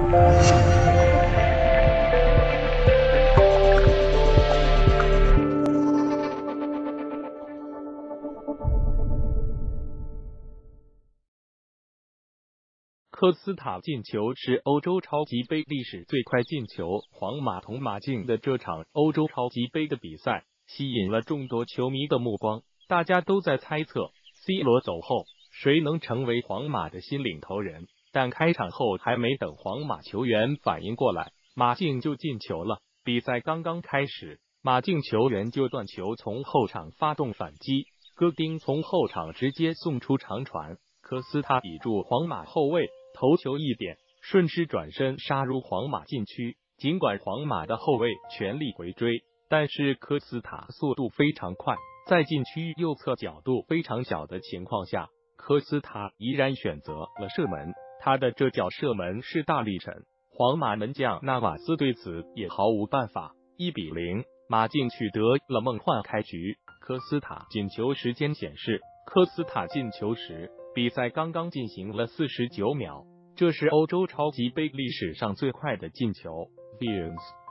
科斯塔进球是欧洲超级杯历史最快进球。皇马同马竞的这场欧洲超级杯的比赛吸引了众多球迷的目光，大家都在猜测 C 罗走后谁能成为皇马的新领头人。但开场后还没等皇马球员反应过来，马竞就进球了。比赛刚刚开始，马竞球员就断球从后场发动反击，戈丁从后场直接送出长传，科斯塔抵住皇马后卫，头球一点，顺势转身杀入皇马禁区。尽管皇马的后卫全力回追，但是科斯塔速度非常快，在禁区右侧角度非常小的情况下，科斯塔依然选择了射门。他的这脚射门是大力神，皇马门将纳瓦斯对此也毫无办法。1-0，马竞取得了梦幻开局。科斯塔进球时间显示，科斯塔进球时比赛刚刚进行了49秒，这是欧洲超级杯历史上最快的进球。Vians